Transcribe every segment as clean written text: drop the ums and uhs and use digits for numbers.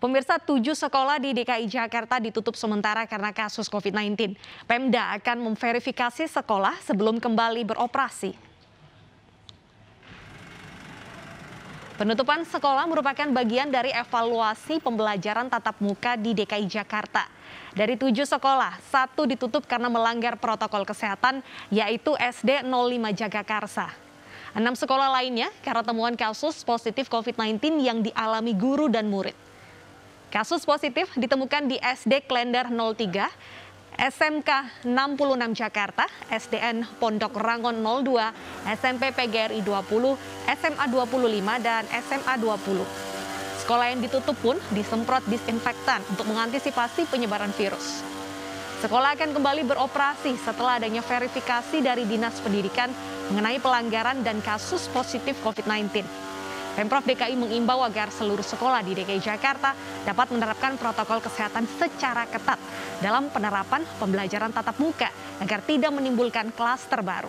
Pemirsa, 7 sekolah di DKI Jakarta ditutup sementara karena kasus COVID-19. Pemda akan memverifikasi sekolah sebelum kembali beroperasi. Penutupan sekolah merupakan bagian dari evaluasi pembelajaran tatap muka di DKI Jakarta. Dari 7 sekolah, 1 ditutup karena melanggar protokol kesehatan, yaitu SD 05 Jagakarsa. 6 sekolah lainnya karena temuan kasus positif COVID-19 yang dialami guru dan murid. Kasus positif ditemukan di SD Klender 03, SMK 66 Jakarta, SDN Pondok Rangon 02, SMP PGRI 20, SMA 25, dan SMA 20. Sekolah yang ditutup pun disemprot disinfektan untuk mengantisipasi penyebaran virus. Sekolah akan kembali beroperasi setelah adanya verifikasi dari Dinas Pendidikan mengenai pelanggaran dan kasus positif COVID-19. Pemprov DKI mengimbau agar seluruh sekolah di DKI Jakarta dapat menerapkan protokol kesehatan secara ketat dalam penerapan pembelajaran tatap muka agar tidak menimbulkan klaster baru.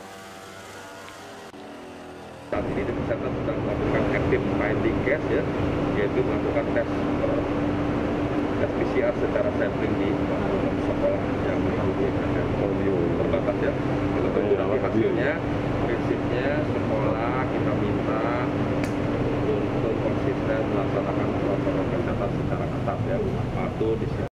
Saat ini kita sedang melakukan active finding case, yaitu melakukan tes PCR secara sampling di sekolah yang ada polio terbatas ya. Untuk menunjukkan hasilnya, prinsipnya sekolah kita minta untuk konsisten melaksanakan protokol kesehatan secara ketat ya. Patuh